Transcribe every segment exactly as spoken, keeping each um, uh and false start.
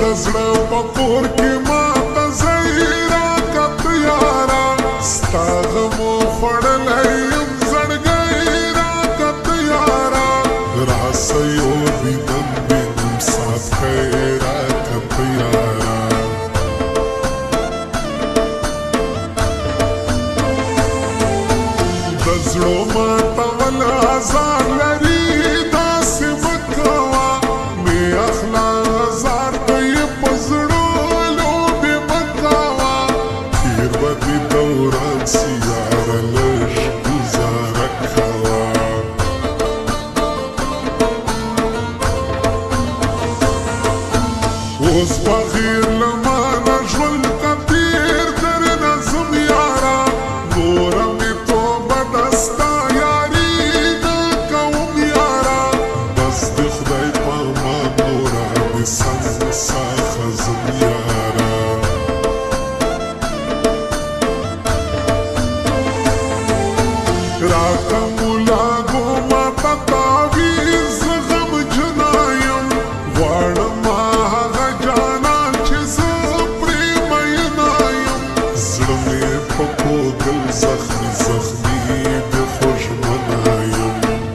زړه په کور کې ماته ځای راکړ یاره ستا غمو خوړلی یم زړګی راکړ یاره راسه یو دیدن مې نیم څاڅکی راکړ یاره د زړو ماتول ازار لري داسې مه کوه مې اخلا ازار ته یې په زړو لوبې مه کوه تېر به دې دوران سي یاره لږ ګزاره کوه اوس بغیر له مانه ژوند که تېر درنه ځم یاره نوره مې توبه ده ستا یاري نه کوم یاره بس د خدای په امان نوره مې سم ساخه ځم یاره راکه مولاګو ماته تعویز زه غمجنه یم غواړم هغه جانان چې زه پرې مینه یم زړه مې په کوګل زخمي زخمي بې خوږمنه یم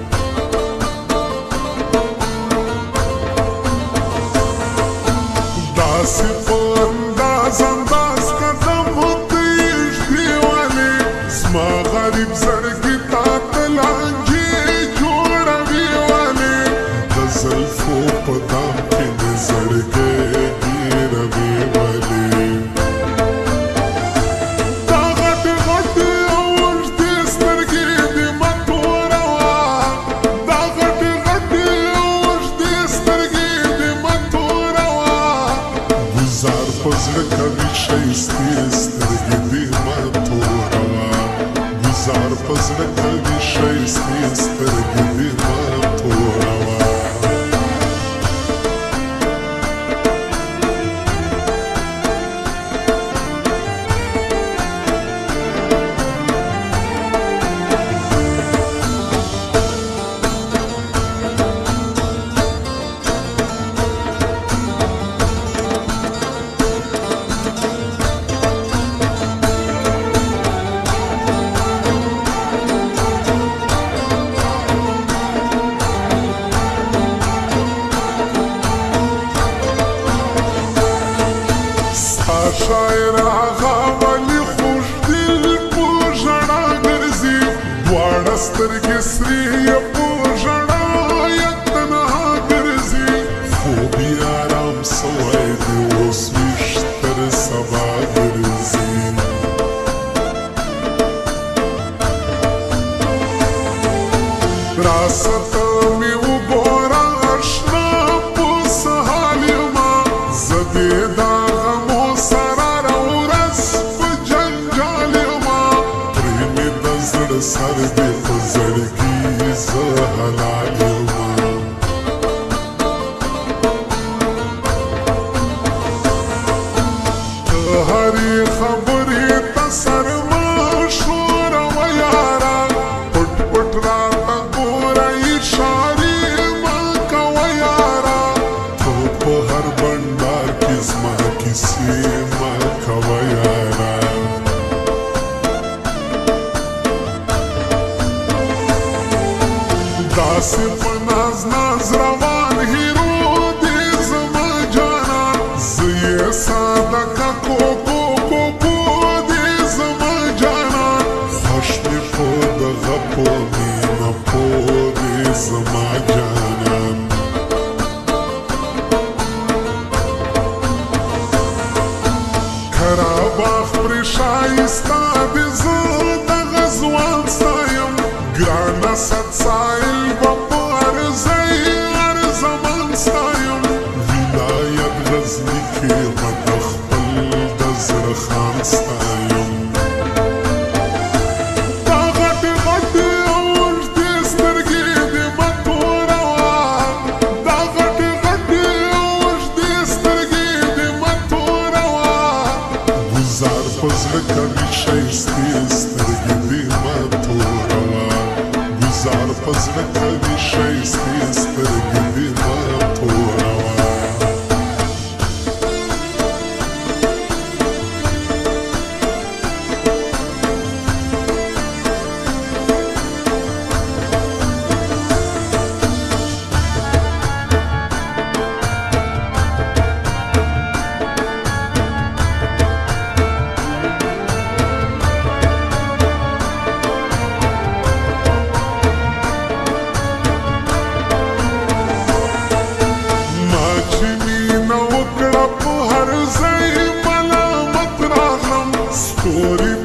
داسې په انداز انداز قدم پرېږدي ولې زما غریب زړګي تا ته لانجې جوړوي ولې د زلفو په دام کې مې زړګی ګیروي ولې دا غټې غټې او اوږدې سترګې دې مه توروه دا غټې غټې او اوږدې سترګې دې مه توروه ګزار په زړه کوي ښایستې سترګې دې مه توروه ګزار په زړه کوي ښایستې سترګې دې مه توروه شاعر هغه ولې خوږدل په ژړا ګرځي دواړه سترګې سرې یې په ژړا یې تنها ګرځي خوب یې ارام سوی دی اوس ویښ تر سبا ګرځي راسه ته مې وګوره اشنا په څه حال یمه زه دې دا سر دې په زړګي زه حلال یمه ته هرې خبرې ته سر مه ښوروه یاره پټ پټ راته ګوره اشارې مه کوه یاره ته په هر بنډار کې زما کیسې مه کوه یاره داسې په ناز ناز روان هیرو دې زما جانان زه یې ساده که کوکو کوکو دې زما جانان خوښ مې په دغه په مینه پوه دې زما جانان کره باغ پرې ښایسته دې زه دغه ځوان ستایم ګرانه صد سایل به په هر ځای هر زمان ستایم ولایت غزني کې به د خپل د زړه خان ستایم دا غټې غټې او اوږدې سترګې دې مه توروه دا غټې غټې او اوږدې سترګې دې مه توروه ګزار په زړه کوي ښایستې سترګې دې مه توروه گزار په زړه کوي ښایستې سترګې دې مه توروه ستوري